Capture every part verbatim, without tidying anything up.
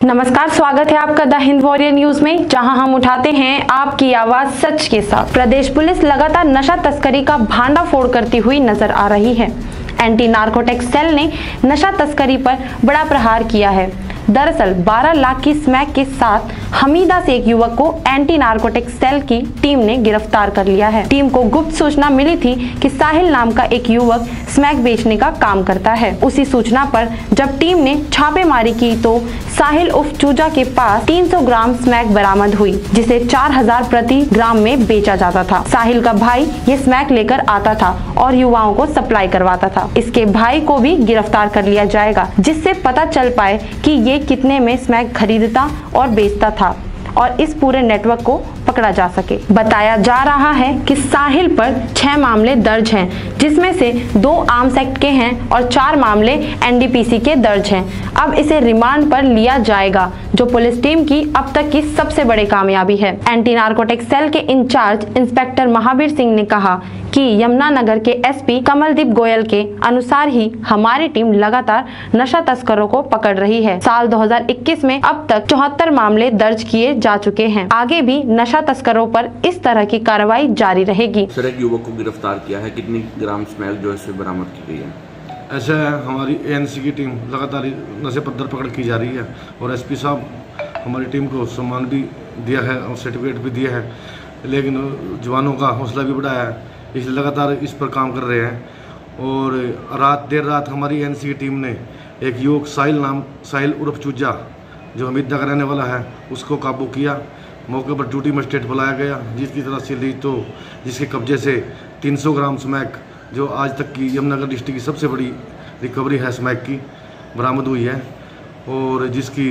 नमस्कार, स्वागत है आपका द हिंद वॉरियर न्यूज में, जहां हम उठाते हैं आपकी आवाज सच के साथ। प्रदेश पुलिस लगातार नशा तस्करी का भांडाफोड़ करती हुई नजर आ रही है। एंटी नार्कोटिक्स सेल ने नशा तस्करी पर बड़ा प्रहार किया है। दरअसल बारह लाख की स्मैक के साथ हमीदा से एक युवक को एंटी नार्कोटिक्स सेल की टीम ने गिरफ्तार कर लिया है। टीम को गुप्त सूचना मिली थी कि साहिल नाम का एक युवक स्मैक बेचने का काम करता है। उसी सूचना पर जब टीम ने छापेमारी की तो साहिल उर्फ चूजा के पास तीन सौ ग्राम स्मैक बरामद हुई, जिसे चार हजार प्रति ग्राम में बेचा जाता था। साहिल का भाई ये स्मैक लेकर आता था और युवाओं को सप्लाई करवाता था। इसके भाई को भी गिरफ्तार कर लिया जाएगा, जिससे पता चल पाए कि ये कितने में स्मैक खरीदता और बेचता था और इस पूरे नेटवर्क को पकड़ा जा सके। बताया जा रहा है कि साहिल पर छह मामले दर्ज हैं, जिसमें से दो आर्म्स एक्ट के हैं और चार मामले एन डी पी सी के दर्ज हैं। अब इसे रिमांड पर लिया जाएगा, जो पुलिस टीम की अब तक की सबसे बड़ी कामयाबी है। एंटी नार्कोटिक्स सेल के इंचार्ज इंस्पेक्टर महावीर सिंह ने कहा कि यमुनानगर के एस पी कमलदीप गोयल के अनुसार ही हमारी टीम लगातार नशा तस्करों को पकड़ रही है। साल दो हज़ार इक्कीस में अब तक चौहत्तर मामले दर्ज किए जा चुके हैं। आगे भी नशा तस्करों पर इस तरह की कार्रवाई जारी रहेगी। सर, एक युवक को गिरफ्तार किया है, कितनी ग्राम स्मैक जो है बरामद की गई है? ऐसा है, हमारी ए एन सी की टीम लगातार नशे पर धरपकड़ की जा रही है और एस पी साहब हमारी टीम को सम्मान भी दिया है और सर्टिफिकेट भी दिया है, लेकिन जवानों का हौसला भी बढ़ाया है, इसलिए लगातार इस पर काम कर रहे हैं। और रात देर रात हमारी ए एन सी की टीम ने एक युवक साहिल नाम साहिल उर्फ चूजा, जो हमीदा का रहने वाला है, उसको काबू किया। मौके पर ड्यूटी मजिस्ट्रेट बुलाया गया, जिसकी तरफ से ली तो जिसके कब्जे से तीन सौ ग्राम स्मैक, जो आज तक की यमुनानगर डिस्ट्रिक्ट की सबसे बड़ी रिकवरी है स्मैक की, बरामद हुई है। और जिसकी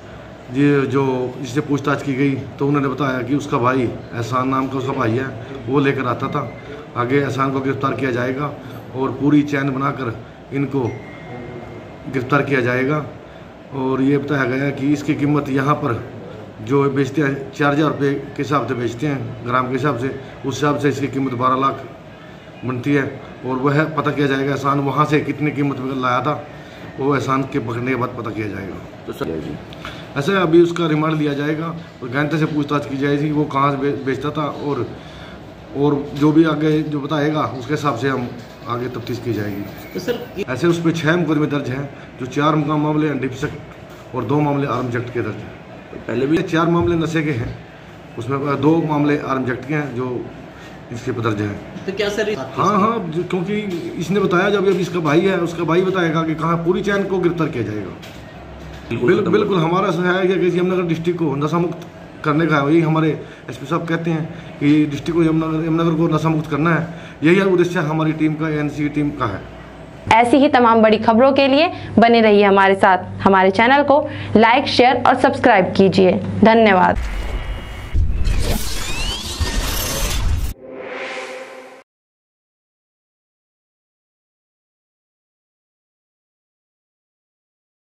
ये जो जिससे पूछताछ की गई तो उन्होंने बताया कि उसका भाई एहसान नाम का उसका भाई है, वो लेकर आता था। आगे एहसान को गिरफ्तार किया जाएगा और पूरी चैन बनाकर इनको गिरफ्तार किया जाएगा। और ये बताया गया कि इसकी कीमत यहाँ पर जो बेचते हैं चार हज़ार रुपये के हिसाब से बेचते हैं, ग्राम के हिसाब से, उस हिसाब से इसकी कीमत बारह लाख बनती है। और वह पता किया जाएगा एहसान वहाँ से कितनी कीमत में लाया था, वो एहसान के पकड़ने के बाद पता किया जाएगा। तो सर जी ऐसे अभी उसका रिमांड लिया जाएगा और गहनता से पूछताछ की जाएगी, वो कहाँ से बेचता था, और और जो भी आगे जो बताएगा उसके हिसाब से हम आगे तफ्तीश की जाएगी। तो सर ऐसे उस पर छः मुकदमे दर्ज हैं, जो चार मामले N D P C act और दो मामले आर्म्स एक्ट के दर्ज हैं। पहले भी चार मामले नशे के हैं, उसमें दो मामले आर्म्स एक्ट के हैं जो इसके पर दर्ज हैं। तो क्या सर? हाँ हाँ, क्योंकि इसने बताया जब अब इसका भाई है, उसका भाई बताएगा कि कहाँ पूरी चैन को गिरफ्तार किया जाएगा। बिल्कुल बिल्कुल हमारा है कि यमुनानगर डिस्ट्रिक्ट को नशा मुक्त करने का है, वही हमारे एस पी साहब कहते हैं कि डिस्ट्रिक्ट को यमुनानगर यमुनानगर को नशा मुक्त करना है, यही उद्देश्य हमारी टीम का, ए एन सी की टीम का है। ऐसी ही तमाम बड़ी खबरों के लिए बने रहिए हमारे साथ। हमारे चैनल को लाइक, शेयर और सब्सक्राइब कीजिए। धन्यवाद।